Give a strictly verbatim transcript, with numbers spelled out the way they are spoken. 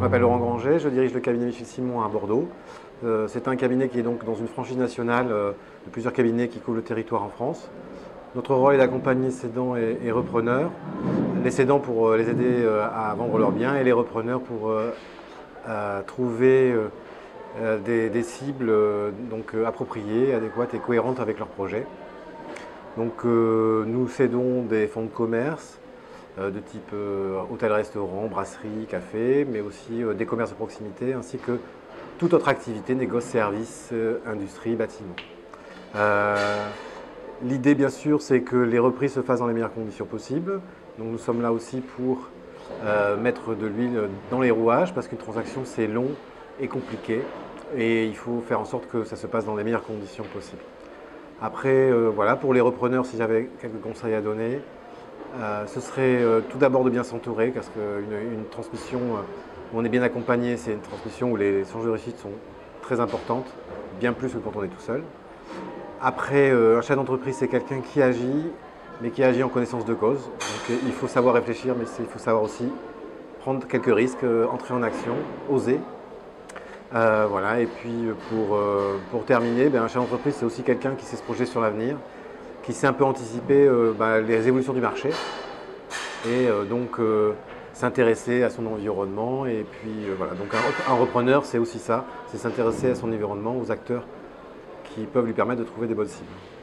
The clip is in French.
m'appelle Laurent Granger, je dirige le cabinet Michel Simon à Bordeaux. Euh, c'est un cabinet qui est donc dans une franchise nationale euh, de plusieurs cabinets qui couvrent le territoire en France. Notre rôle est d'accompagner cédants et, et repreneurs, les cédants pour euh, les aider euh, à vendre leurs biens et les repreneurs pour euh, à trouver euh, euh, des, des cibles euh, donc, euh, appropriées, adéquates et cohérentes avec leur projet. Donc, euh, nous cédons des fonds de commerce euh, de type euh, hôtel-restaurant, brasserie, café, mais aussi euh, des commerces de proximité ainsi que toute autre activité, négoce, service, euh, industrie, bâtiment. Euh, L'idée, bien sûr, c'est que les reprises se fassent dans les meilleures conditions possibles. Donc, nous sommes là aussi pour euh, mettre de l'huile dans les rouages parce qu'une transaction, c'est long et compliqué. Et il faut faire en sorte que ça se passe dans les meilleures conditions possibles. Après, euh, voilà, pour les repreneurs, si j'avais quelques conseils à donner, euh, ce serait euh, tout d'abord de bien s'entourer parce qu'une une transmission euh, où on est bien accompagné, c'est une transmission où les chances de réussite sont très importantes, bien plus que quand on est tout seul. Après, euh, un chef d'entreprise, c'est quelqu'un qui agit, mais qui agit en connaissance de cause. Donc, il faut savoir réfléchir, mais il faut savoir aussi prendre quelques risques, euh, entrer en action, oser. Euh, voilà. Et puis, pour, euh, pour terminer, ben, un chef d'entreprise, c'est aussi quelqu'un qui sait se projeter sur l'avenir, qui sait un peu anticiper euh, ben, les évolutions du marché et euh, donc euh, s'intéresser à son environnement. Et puis, euh, voilà. Donc, un, un repreneur, c'est aussi ça, c'est s'intéresser à son environnement, aux acteurs qui peuvent lui permettre de trouver des bonnes cibles.